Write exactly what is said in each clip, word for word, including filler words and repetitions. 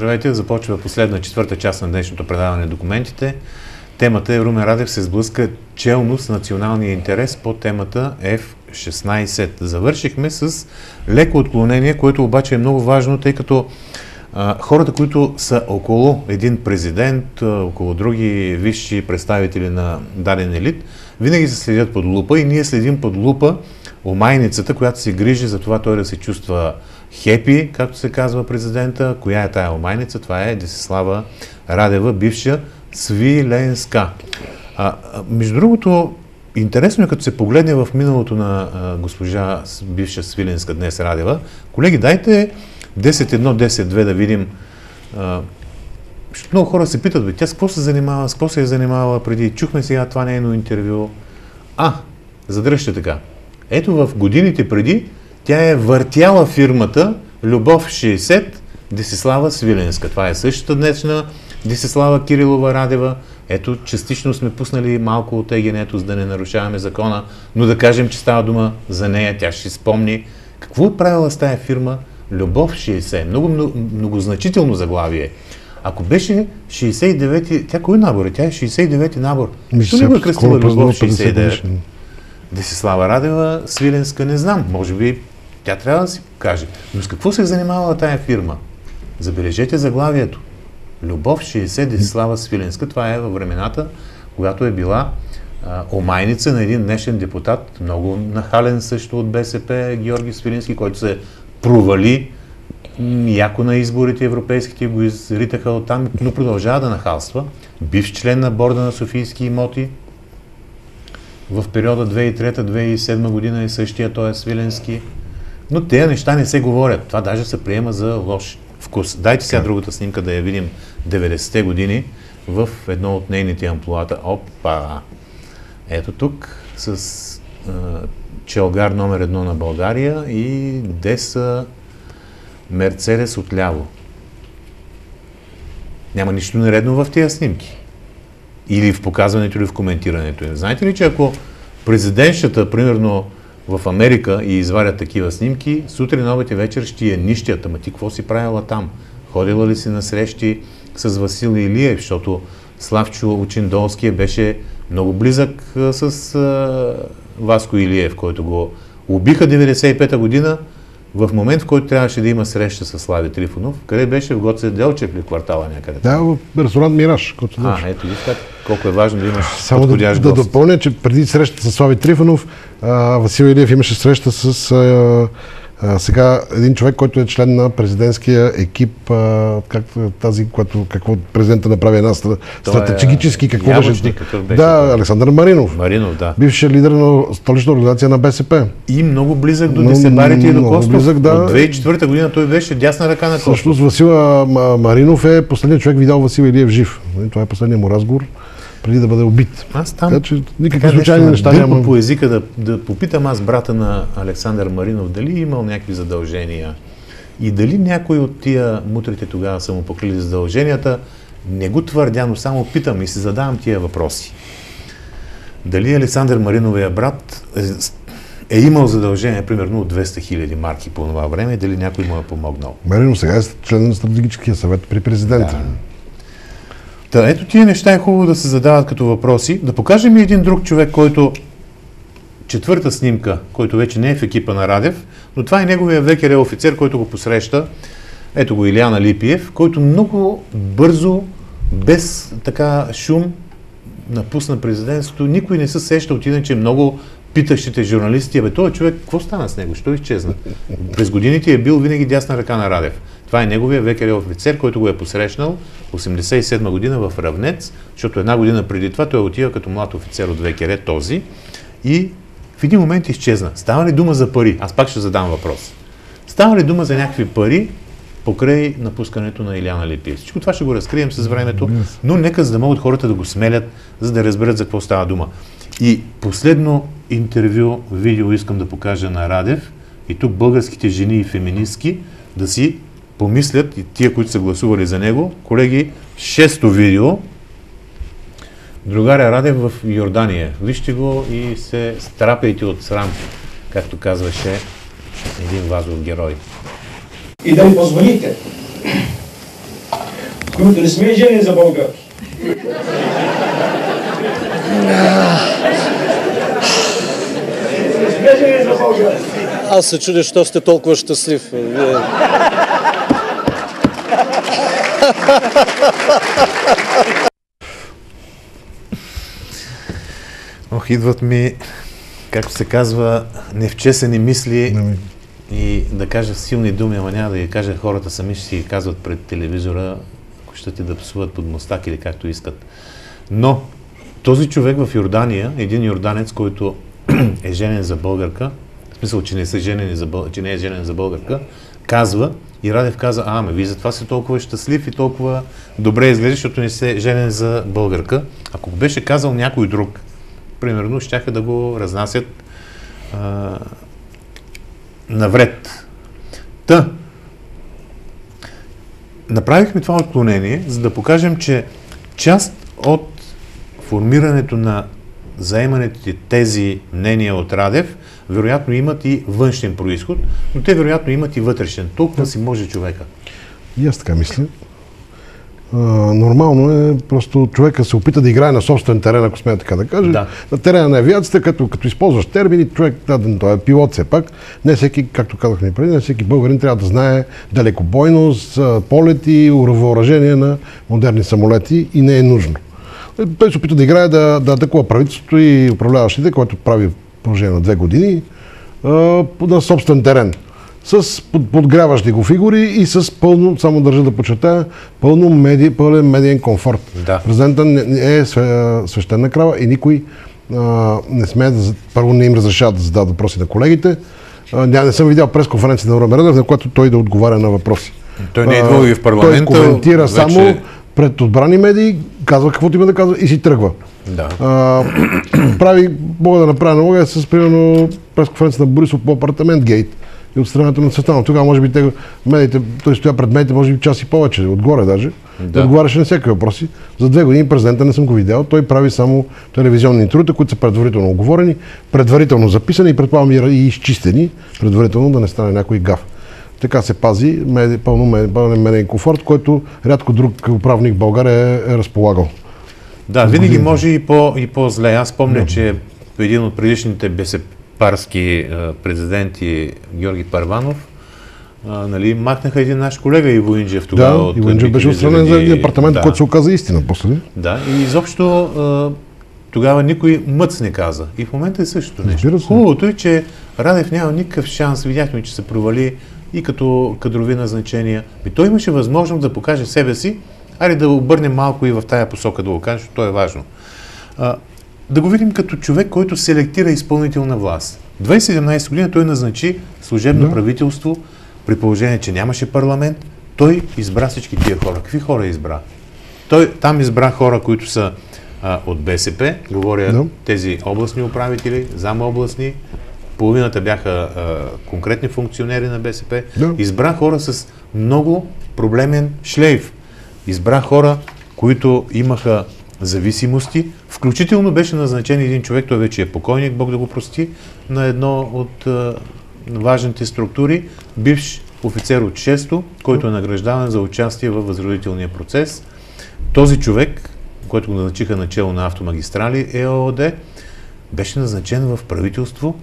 Здравейте, започва последна четвърта част на днешното предаване на документите. Темата е Румен Радев се сблъска челно с националния интерес по темата Еф шестнайсет. Завършихме с леко отклонение, което обаче е много важно, тъй като а, хората, които са около един президент, около други висши представители на даден елит, винаги се следят под лупа и ние следим под лупа омайницата, която се грижи за това той да се чувства хепи, както се казва президента. Коя е тая омайница? Това е Десислава Радева, бивша свиленска. А, между другото, интересно е като се погледне в миналото на а, госпожа бивша свиленска днес Радева. Колеги, дайте десет едно десет две да видим. А, много хора се питат, бе, тя с какво се занимава, с какво се е занимавала преди. Чухме сега това нейно интервю. А, задръжте така. Ето в годините преди тя е въртяла фирмата Любов шейсет Десислава Свиленска. Това е същата днешна Десислава Кирилова Радева. Ето, частично сме пуснали малко от егенето, за да не нарушаваме закона, но да кажем, че става дума за нея, тя ще си спомни. Какво е правила с тая фирма Любов шейсет? Много, много, многозначително заглавие. Ако беше шейсет и девети, тя кой набор е? Тя е шейсет и девети набор. Защо не го е кръстила Любов шейсет и девет? Десислава Радева, Свиленска, не знам. Може би тя трябва да си каже. Но с какво се е занимавала тая фирма? Забележете заглавието. Любов шейсет Десислава Свиленска. Това е във времената, когато е била а, омайница на един днешен депутат, много нахален също от БСП, Георги Свиленски, който се провали яко на изборите европейските, го изритаха оттам, но продължава да нахалства. Бивш член на борда на Софийски имоти. В периода две хиляди и трета - две хиляди и седма година е същия, той е Свиленски. Но тези неща не се говорят. Това даже се приема за лош вкус. Дайте сега другата снимка да я видим деветдесетте години в едно от нейните амплоата. Опа! Ето тук с а, челгар номер едно на България и Деса Мерцедес отляво. Няма нищо нередно в тези снимки. Или в показването, или в коментирането. Знаете ли, че ако президентшата, примерно в Америка, и изварят такива снимки, сутрин, обед и вечер ще я нищят. Ама ти какво си правила там? Ходила ли си на срещи с Васил Илиев? Защото Славчо Очиндолския беше много близък а, с а, Васко Илиев, който го убиха деветдесет и пета година, в момент, в който трябваше да има среща с Слави Трифонов. Къде беше? В Гоце Делчев ли, квартала някъде? Да, в ресторант Мираж. А, ето виж как, колко е важно да имаш само подходящ да, гост. Да допълня, че преди срещата с Слави Трифонов, а, Васил Илиев имаше среща с а, а, сега един човек, който е член на президентския екип, а, как, тази, което, какво президента направи една стратегически, какво беше? беше? Да, Александър Маринов. Маринов, да. Бившия лидер на столична организация на БСП. И много близък до Десебарите и до Костов. Близък, да. От две хиляди и четвърта година той беше дясна ръка на Костов. Всъщност Васил Маринов е последният човек, видял Васил Илиев жив. Това е последният му разговор преди да бъде убит. Аз там, така че никакви случайни неща няма. По езика да, да попитам аз брата на Александър Маринов дали е имал някакви задължения и дали някой от тия мутрите тогава са му покрили задълженията. Не го твърдя, но само питам и си задавам тия въпроси. Дали Александър Мариновия брат е, е имал задължения, примерно от двеста хиляди марки по това време, дали някой му е помогнал? Маринов сега е член на стратегическия съвет при президента. Да. Та, ето тия неща е хубаво да се задават като въпроси. Да покажем и един друг човек, който четвърта снимка, който вече не е в екипа на Радев, но това е неговия ВКР офицер, който го посреща. Ето го Илияна Липиев, който много бързо, без така шум, напусна президентството. Никой не се сеща от иначе много питащите журналисти. Абе, този човек, какво стана с него? Що изчезна? През годините е бил винаги дясна ръка на Радев. Това е неговия ВКР офицер, който го е посрещнал осемдесет и седма година в Равнец, защото една година преди това той отива като млад офицер от ВКР, този, и в един момент изчезна. Става ли дума за пари? Аз пак ще задам въпрос. Става ли дума за някакви пари покрай напускането на Илияна Липиев? Всичко това ще го разкрием с времето, но нека за да могат хората да го смелят, за да разберат за какво става дума. И последно интервю, видео искам да покажа на Радев, и тук българските жени и феминистки да си помислят, и тия, които са гласували за него. Колеги, шесто видео. Другаря Радев в Йордания. Вижте го и се страпяйте от срам, както казваше един вазов герой. И да ми позволите Между не сме жени за българки. Не сме жени за българки. Аз се чудя, що сте толкова щастлив. Вие... Ох, идват ми, както се казва, невчесени мисли и да кажа силни думи, ама няма да ги кажа, хората сами ще си ги казват пред телевизора, ако ще ти да псуват под мустак или както искат. Но този човек в Йордания, един йорданец, който е женен за българка, в смисъл, че не, са женени за бъл... че не е женен за българка, казва, и Радев каза, а, ме, вие затова си толкова щастлив и толкова добре изглежда, защото не се женен за българка. Ако беше казал някой друг, примерно, щяха да го разнасят а, навред. Та, направихме това отклонение, за да покажем, че част от формирането на заеманите тези мнения от Радев, вероятно имат и външен произход, но те вероятно имат и вътрешен. Толкова си може човека. И аз така мисля. А, нормално е просто човека се опита да играе на собствен терен, ако смея така да кажа. Да. На терена на авиацията, като, като използваш термини, човек, да, той е пилот все пак. Не всеки, както казахме преди, не всеки българин трябва да знае далекобойност, полети, въоръжение на модерни самолети и не е нужно. Той се опита да играе да, да атакува правителството и управляващите, което прави в продължение на две години, а, на собствен терен. С под, подгряващи го фигури и с пълно, само държа да подчертая, пълно меди, пълен медиен комфорт. Да. Президентът не е свещена крава и никой а, не смее да, първо не им разрешава да зададат въпроси на колегите. А, не съм видял пресконференция на Румен Радев, на която той да отговаря на въпроси. Той не е идвал и в парламента. Той коментира вече... само пред отбрани медии, казва каквото има да казва и си тръгва. Да. А, прави, мога да направя аналогия с, примерно, пресконференция на Борисов по апартамент гейт и от страната на Цветанов. Тогава, може би, те, медиите, той стоя пред медиите, може би час и повече, отгоре даже. Да. Отговаряше на всеки въпроси. За две години президента не съм го видял. Той прави само телевизионни интервюта, които са предварително оговорени, предварително записани и предполагам и изчистени, предварително да не стане някой гаф. Така се пази меди, пълно пълен медиен комфорт, който рядко друг управник в България е, е разполагал. Да, винаги може и, по, и по-зле. Аз помня, да. че един от предишните БСП-парски президенти, Георги Първанов, а, нали, махнаха един наш колега Иво Инджев тогава. Да, от Иво Инджев беше отстранен за един апартамент, да. който се оказа истина после. Да, и изобщо а, тогава никой мъц не каза. И в момента е същото нещо. Хубавото е, че Радев няма никакъв шанс. Видяхме, че се провали и като кадрови назначения. И той имаше възможност да покаже себе си, айде да обърнем малко и в тая посока да го кажем, защото то е важно. А, да го видим като човек, който селектира изпълнителна власт. две хиляди и седемнадесета година той назначи служебно да. правителство, при положение, че нямаше парламент. Той избра всички тия хора. Какви хора избра? Той там избра хора, които са а, от БСП, говоря да. тези областни управители, замобластни, половината бяха а, конкретни функционери на БСП. Да. Избра хора с много проблемен шлейф. Избра хора, които имаха зависимости. Включително беше назначен един човек, той вече е покойник, Бог да го прости, на едно от а, важните структури, бивш офицер от шесто, който е награждаван за участие във възродителния процес. Този човек, който го назначиха начело на Автомагистрали ЕООД, беше назначен в правителство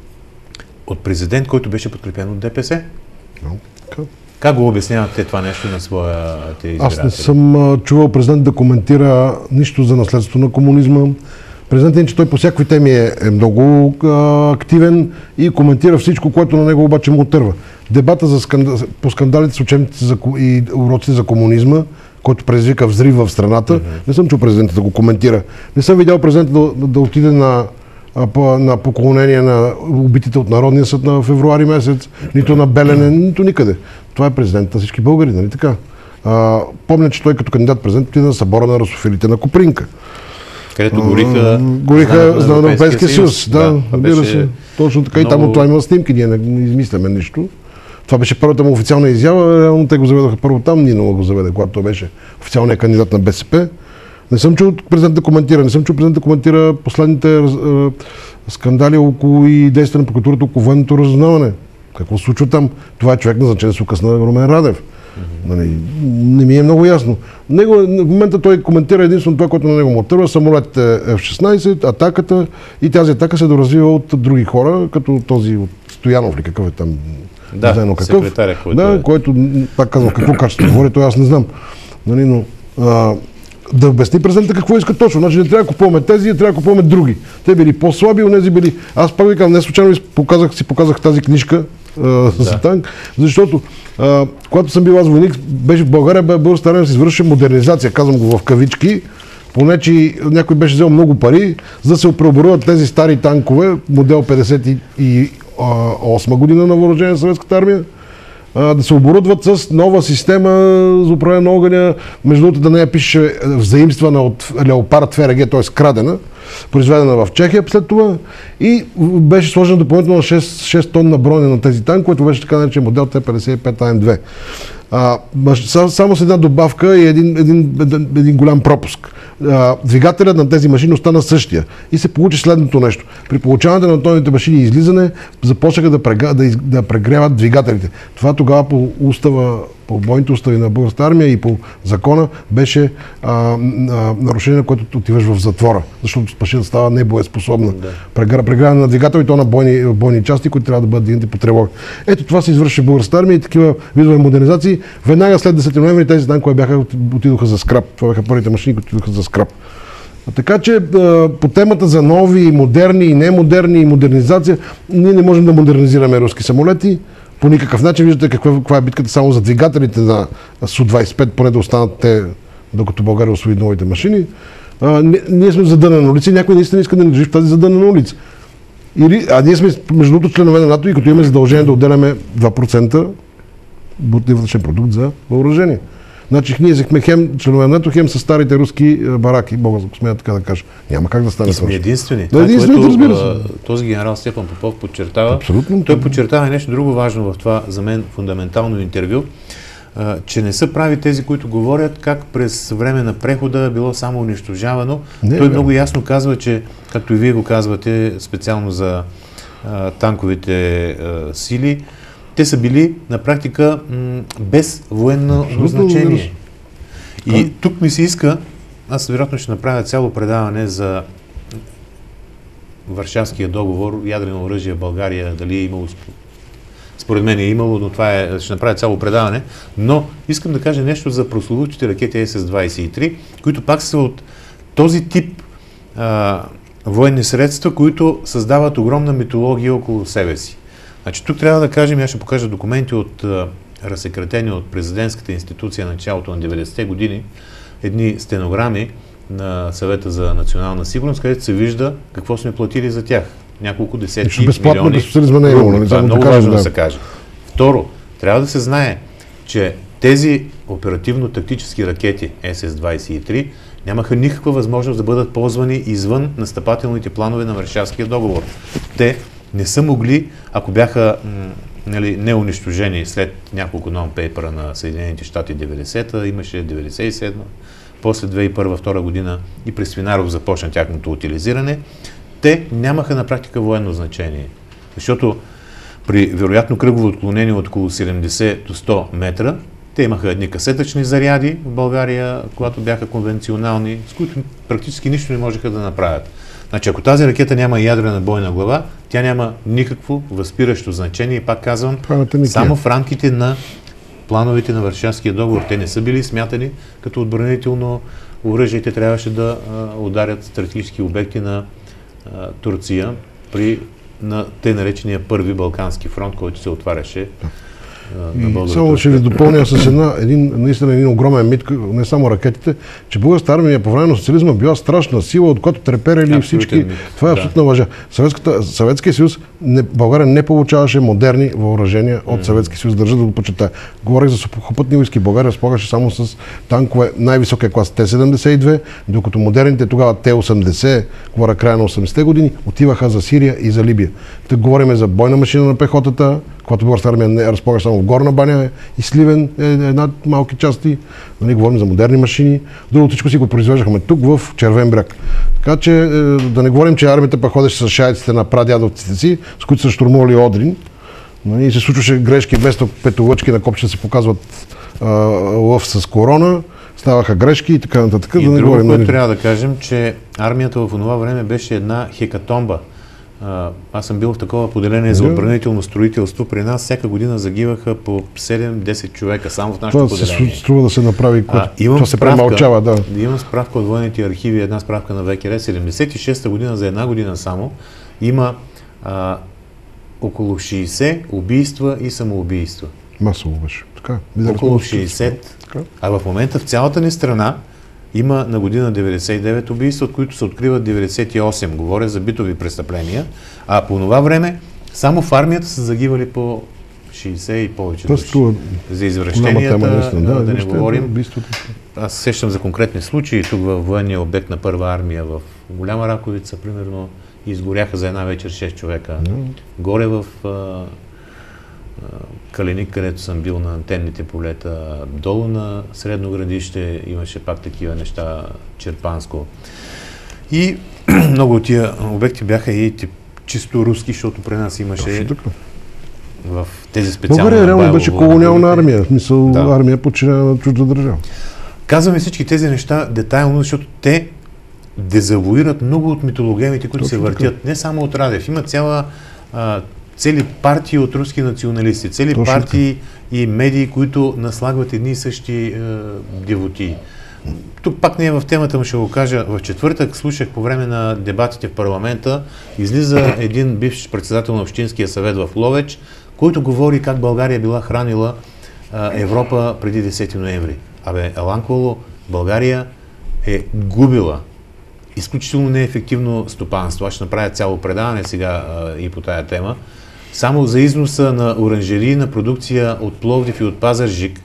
от президент, който беше подкрепен от ДПС. Okay. Как го обяснявате това нещо на своите избиратели? Аз не съм а, чувал президент да коментира нищо за наследство на комунизма. Президентът е, че той по всякакви теми е, е много а, активен и коментира всичко, което на него обаче му отърва. Дебата за скандал, по скандалите с учебниците за, и уроците за комунизма, който предизвика взрив в страната, mm-hmm. не съм чул президента да го коментира. Не съм видял президента да, да отиде на на поклонение на убитите от Народния съд на февруари месец, нито на Белене, нито никъде. Това е президент на всички българи, нали така? А, помня, че той като кандидат президент отиде на събора на русофилите на Копринка. Където гориха, гориха за Европейския съюз. Да, да беше се. Точно така. Много... И там от това има снимки, ние не, не измисляме нищо. Това беше първата му официална изява, реално те го заведоха първо там, Нинова го заведе, когато той беше официалният кандидат на БСП. Не съм чул президент да коментира, не съм чул президент да коментира последните е, скандали около и действия на прокуратурата около военното разузнаване. Какво се случва там? Това е човек назначен с указ на Румен Радев. Нали, не ми е много ясно. Него, в момента той коментира единствено това, което на него му отърва, самолетите Еф шестнайсет, атаката, и тази атака се доразвива от други хора, като този от Стоянов ли, какъв е там, да, не знам какъв, секретаря, който да, е. който, пак казвам, какво качество говори, той аз не знам. Нали, но, а, да обясни президента какво иска точно. Значи не трябва да купуваме тези, трябва да купуваме други. Те били по-слаби, онези били. Аз пак ви казвам, не случайно показах, си показах тази книжка а, да. за танк, защото а, когато съм бил аз войник, беше в България, българската армия се извърши модернизация, казвам го в кавички, поне че някой беше взел много пари, за да се преоборудват тези стари танкове, модел петдесет и осма година на въоръжение на Съветската армия, да се оборудват с нова система за управление на огъня, между другото да не я пише взаимствана от Леопард ФРГ, т.е. крадена, произведена в Чехия след това, и беше сложена допълнително шест тонна броня на тези танкове, което беше така наречен модел Т петдесет и пет А М две. А, само с една добавка и един, един, един, един голям пропуск. А, двигателят на тези машини остана същия и се получи следното нещо. При получаването на тонните машини и излизане започнаха да, прега, да, из, да прегряват двигателите. Това тогава по устава, по бойните устави на българската армия и по закона беше а, а, нарушение, на което отиваш в затвора, защото машината става небоеспособна. Да. Прегряване на двигател и то на бойни, бойни части, които трябва да бъдат дигнати по тревога. Ето това се извърши в българската армия и такива видове модернизации. Веднага след десети ноември тези танкове бяха, отидоха за скрап. Това бяха първите машини, които отидоха за скрап. А така че по темата за нови, модерни и немодерни и модернизация, ние не можем да модернизираме руски самолети. По никакъв начин. Виждате каква, каква е битката само за двигателите на Су двайсет и пет, поне да останат те, докато България освои новите машини. А, не, ние сме в задънена улица и някой наистина иска да ни държи в тази задънена улица. Или, а ние сме между другото членове на НАТО и като имаме задължение да отделяме два процента брутния вътрешен продукт за въоръжение. Значи ние сме хем членове на НАТО, хем с старите руски бараки, мога да смея така да кажа. Няма как да стане. И сме единствени. Да, това, единствени, което, разбира се. Този генерал Стефан Попов подчертава. Абсолютно. Той подчертава нещо друго важно в това за мен фундаментално интервю, а, че не са прави тези, които говорят как през време на прехода било само унищожавано. Не, той бе. много ясно казва, че, както и вие го казвате, специално за а, танковите а, сили, те са били на практика м- без военно назначение. И тук ми се иска, аз вероятно ще направя цяло предаване за Варшавския договор, ядрено оръжие в България, дали е имало, според мен е имало, но това е, ще направя цяло предаване, но искам да кажа нещо за прословутите ракети Ес двайсет и три, които пак са от този тип а, военни средства, които създават огромна митология около себе си. Значи тук трябва да кажем, аз ще покажа документи от а, разсекретени от президентската институция на началото на деветдесетте години, едни стенограми на Съвета за национална сигурност, където се вижда какво сме платили за тях. Няколко десетки милиони. Не е имало, това е много да важно да. да се каже. Второ, трябва да се знае, че тези оперативно-тактически ракети Ес двайсет и три нямаха никаква възможност да бъдат ползвани извън настъпателните планове на Варшавския договор. Те не са могли, ако бяха м, нали, неунищожени след няколко нон-пейпера на Съединените щати деветдесета, имаше деветдесет и седма, после две хиляди и първа втора година и през Свинаров започна тяхното утилизиране, те нямаха на практика военно значение. Защото при вероятно кръгово отклонение от около седемдесет до сто метра, те имаха едни касетъчни заряди в България, когато бяха конвенционални, с които практически нищо не можеха да направят. Значи, ако тази ракета няма ядрена бойна глава, тя няма никакво възпиращо значение. И пак казвам, само в рамките на плановете на Варшавския договор. Те не са били смятани като отбранително оръжие. Те трябваше да а, ударят стратегически обекти на а, Турция при на те наречения първи Балкански фронт, който се отваряше на България. Само ще ви допълня с една, един, наистина един огромен мит, не само ракетите, че българската армия по време на социализма била страшна сила, от която треперели всички. Мит. Това е абсолютна да. лъжа. Съветския съюз, не, България не получаваше модерни въоръжения от mm. Съветския съюз, държа да го почитая. Говорих за сухопътни войски. България разполагаше само с танкове най-високия клас Т седемдесет и две, докато модерните тогава Т осемдесет, говоря края на осемдесетте години, отиваха за Сирия и за Либия. Тук говорим за бойна машина на пехотата, когато българската армия не разполага само в Горна баня и Сливен е една малки части. Нали, говорим за модерни машини. Другото всичко си го произвеждахме тук в Червен бряг. Така че да не говорим, че армията пък ходеше с шайците на прадядовците си, с които са штурмували Одрин. Нали, и се случваше грешки, вместо петолъчки на копчета се показват а, лъв с корона, ставаха грешки и така нататък. И да не друго, говорим, което нали? трябва да кажем, че армията в това време беше една хекатомба. А, аз съм бил в такова поделение за отбранително строителство. При нас всяка година загиваха по седем-десет човека, само в нашото Това поделение. се струва да се направи, А, имам това се справка, премълчава, да. Имам справка от военните архиви, една справка на ВКР. седемдесет и шеста година, за една година само, има а, около шейсет убийства и самоубийства. Масово беше. Така, видели Около сме, шейсет. така. А в момента в цялата ни страна има на година деветдесет и девет убийства, от които се откриват деветдесет и осем. Говоря за битови престъпления. А по това време само в армията са загивали по шейсет и повече Това души. струва За извращенията, голяма тема, наистина. да, да не въобще, говорим. убийството. Аз сещам за конкретни случаи. Тук във военния обект на Първа армия в Голяма Раковица, примерно, изгоряха за една вечер шест човека. Горе в а, а, Калиник, където съм бил на антенните полета, долу на Средно градище имаше пак такива неща, Черпанско. И много от тия обекти бяха и тип, чисто руски, защото при нас имаше Точно така. в тези специални... България реално беше колониална армия. армия, в смисъл Да. армия подчинена на чужда държава. Казваме всички тези неща детайлно, защото те дезавуират много от митологемите, които Точно се въртят. Не само от Радев. Има цяла, а, цели партии от руски националисти, цели Точно партии и медии, които наслагват едни и същи а, девотии. Тук пак не е в темата, но ще го кажа. В четвъртък слушах по време на дебатите в парламента, излиза един бивш председател на Общинския съвет в Ловеч, който говори как България била хранила а, Европа преди десети ноември. Абе, Еланково, България е губила изключително неефективно стопанство. Аз ще направя цяло предаване сега а, и по тая тема. Само за износа на оранжерийна продукция от Пловдив и от Пазарджик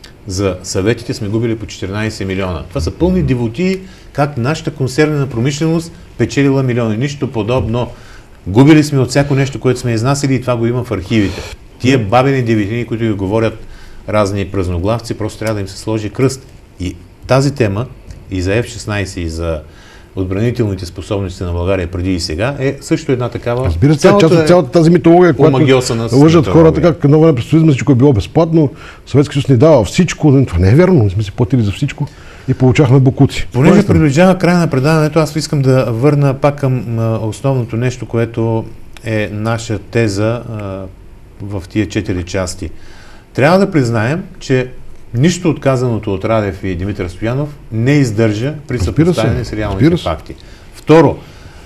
за съветите сме губили по четиринайсет милиона. Това са пълни дивотии, как нашата консервна промишленост печелила милиони. Нищо подобно. Губили сме от всяко нещо, което сме изнасили и това го има в архивите. Тия бабени деветини, които ви говорят разни празноглавци, просто трябва да им се сложи кръст. И тази тема и за Еф шестнайсет, и за отбранителните способности на България преди и сега е също една такава... Разбира се, част от цялата тази митология, която лъжат хората, как едно време през социализма всичко е било безплатно, Съветски съюз ни дава всичко, това не е вярно, не сме си платили за всичко и получахме бокуци. Понеже приближава края на предаването, аз искам да върна пак към а, основното нещо, което е наша теза а, в тия четири части. Трябва да признаем, че нищо отказаното от Радев и Димитър Стоянов не издържа при съпоставяне с реалните факти. Второ,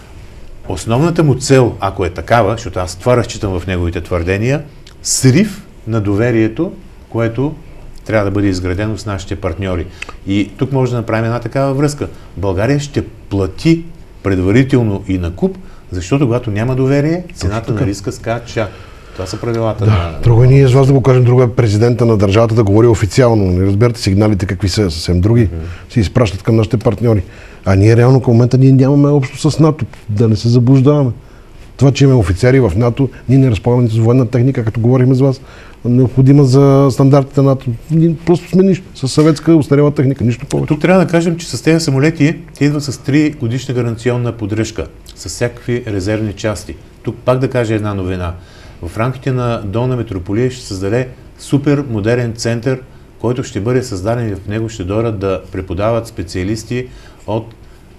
основната му цел, ако е такава, защото аз това разчитам в неговите твърдения, срив на доверието, което трябва да бъде изградено с нашите партньори. И тук може да направим една такава връзка. България ще плати предварително и на куп, защото когато няма доверие, цената на риска скача. Това са правилата да, на... Друго е ние с вас да го кажем, друго е президента на държавата да говори официално. Не разбирате сигналите какви са, съвсем други. Mm-hmm. Се изпращат към нашите партньори. А ние реално към момента ние нямаме общо с НАТО. Да не се заблуждаваме. Това, че имаме офицери в НАТО, ние не разполагаме с военна техника, като говорихме с вас, необходима за стандартите на НАТО. Ние просто сме нищо. С съветска устарела техника, нищо повече. Тук трябва да кажем, че с тези самолети те идват с три годишна гаранционна поддръжка, с всякакви резервни части. Тук пак да кажа една новина. В рамките на Долна Метрополия ще създаде супер модерен център, който ще бъде създаден и в него ще дойдат да преподават специалисти от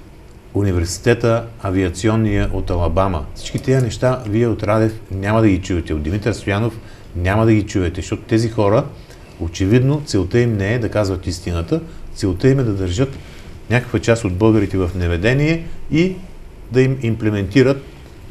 университета авиационния от Алабама. Всички тези неща вие от Радев няма да ги чуете. От Димитър Стоянов няма да ги чуете, защото тези хора, очевидно, целта им не е да казват истината, целта им е да държат някаква част от българите в неведение и да им имплементират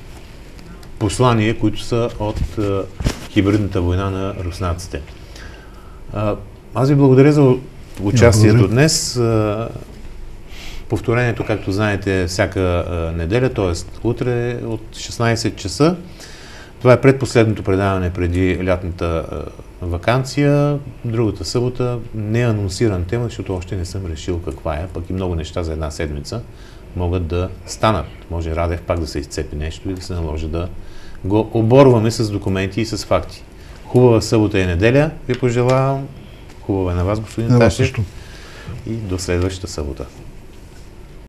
послания, които са от а, хибридната война на руснаците. А, аз ви благодаря за участието благодаря. Днес. А, повторението, както знаете, всяка а, неделя, т.е. утре от шестнайсет часа. Това е предпоследното предаване преди лятната а, ваканция. Другата събота не е анонсиран тема, защото още не съм решил каква е, пък и много неща за една седмица могат да станат. Може Радев пак да се изцепи нещо и да се наложи да го оборваме с документи и с факти. Хубава събота и неделя ви пожелавам. Хубава е на вас, господин Ташев. И до следващата събота.